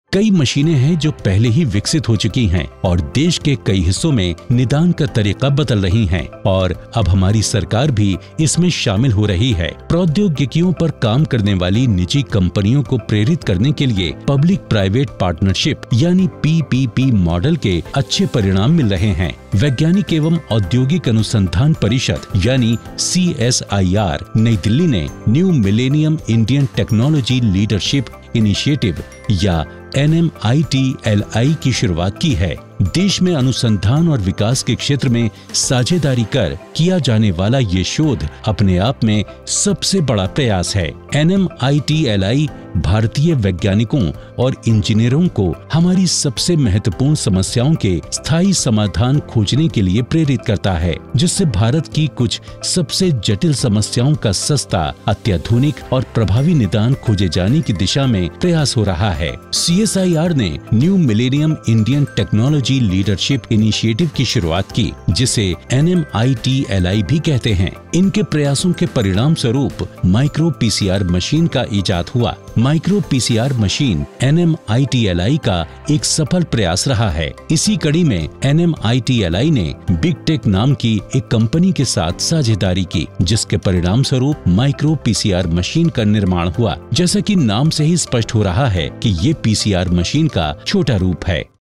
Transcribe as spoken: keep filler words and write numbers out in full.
कई मशीनें हैं जो पहले ही विकसित हो चुकी हैं और देश के कई हिस्सों में निदान का तरीका बदल रही हैं और अब हमारी सरकार भी इसमें शामिल हो रही है। प्रौद्योगिकियों पर काम करने वाली निजी कंपनियों को प्रेरित करने के लिए पब्लिक प्राइवेट पार्टनरशिप यानी पी पी पी मॉडल के अच्छे परिणाम मिल रहे हैं। वैज्ञानिक एवं औद्योगिक अनुसंधान परिषद यानी सी S I are Nai Delhi ने new millennium Indian technology leadership initiative या N M I T L I की शुरुआत की है। देश में अनुसंधान और विकास के क्षेत्र में साझेदारी कर किया जाने वाला ये शोध अपने आप में सबसे बड़ा प्रयास है। N M I T L I भारतीय वैज्ञानिकों और इंजीनियरों को हमारी सबसे महत्वपूर्ण समस्याओं के स्थायी समाधान खोजने के लिए प्रेरित करता है, जिससे भारत की कुछ सबसे जटिल समस्याओं का सस्ता, अत्याधुनिक और प्रभावी निदान खोजे जाने की दिशा में प्रयास हो रहा है। सी एस आई आर ने new millennium Indian technology leadership initiative की शुरुआत की, जिसे N M I T L I भी कहते हैं। इनके प्रयासों के परिणाम स्वरूप micro P C R machine का इजाद हुआ। Micro P C R machine N M I T L I का एक सफल प्रयास रहा है। इसी कड़ी में N M I T L I ने बिग टेक नाम की एक कंपनी के साथ साझेदारी की, जिसके परिणाम स्वरूप micro P C R machine का निर्माण हुआ। जैसा कि नाम से ही स्पष्ट हो रहा है कि ये पी सी आर मशीन का छोटा रूप है।